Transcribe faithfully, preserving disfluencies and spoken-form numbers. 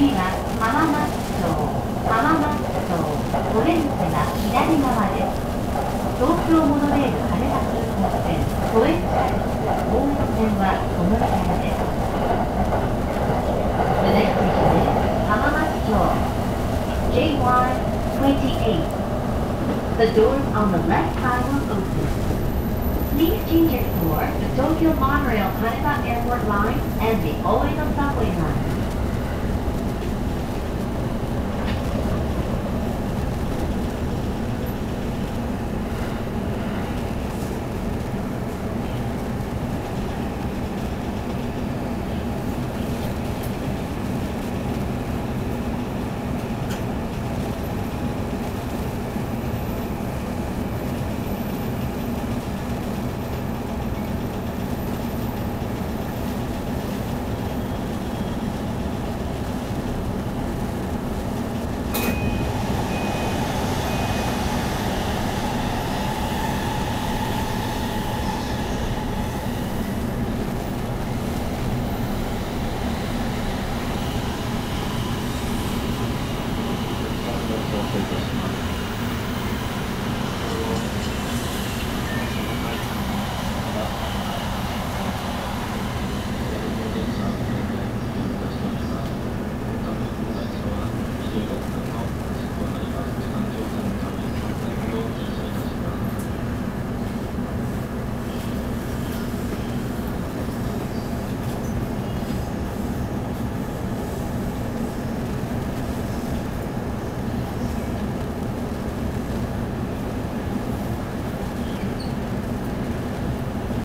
次は浜松町、浜松町、オレンジが左側です。東京モノレール羽田空港線、都営地下鉄、大江戸線はこの線です。The next station is 浜松町 ジェイワイtwenty-eight. The doors on the left side will open. Please change it for the Tokyo Monorail Haneda Airport Line and the Oedo Subway